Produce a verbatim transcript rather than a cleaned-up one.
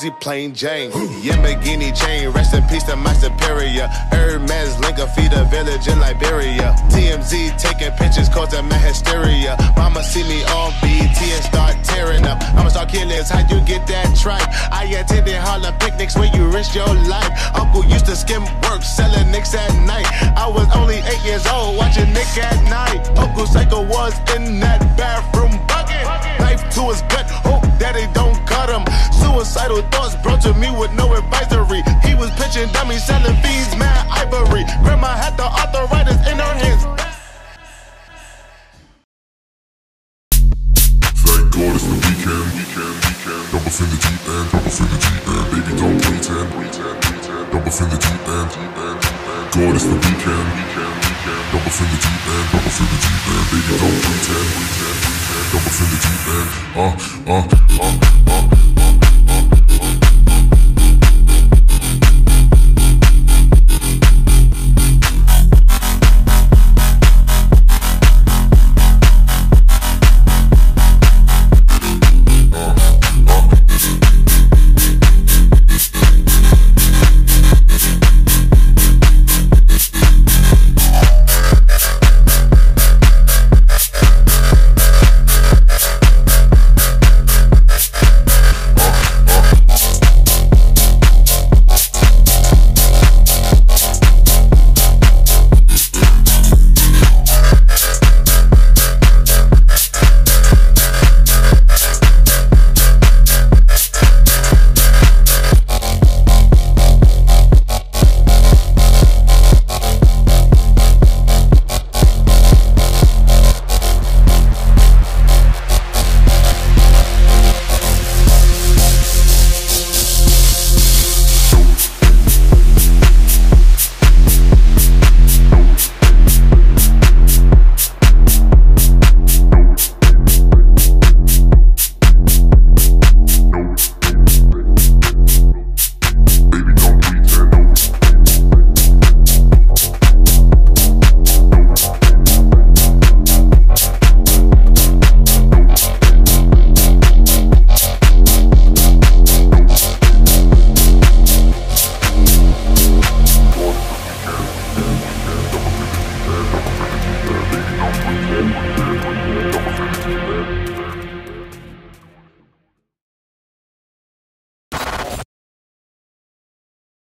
she plain Jane. Yamagini chain, rest in peace to my superior. Hermes link a feed a village in Liberia. T M Z taking pictures causing my hysteria. Mama see me on B T and start tearing up. I'ma start killers, how you get that tripe? I attended Harlem picnics where you risk your life. Uncle used to skim work, selling nicks at night. I was only eight years old, watching Nick at night. Uncle Psycho was in that bathroom bucket. Knife to his gut, hope that they don't cut him. Suicidal thoughts brought to me with no advisory. He was pitching dummies, selling fees, mad ivory. Grandma had the arthritis in her hands. Thank God it's the weekend, weekend, weekend. Jump off in the Jeep and jump off in the Jeep and baby don't pretend, pretend, pretend. Jump off in the Jeep and Jeep and Jeep and God it's the weekend, weekend, weekend. Jump off in the Jeep and jump off in the Jeep and baby don't pretend, pretend, pretend. Jump off in the Jeep and uh, uh, uh, uh, uh.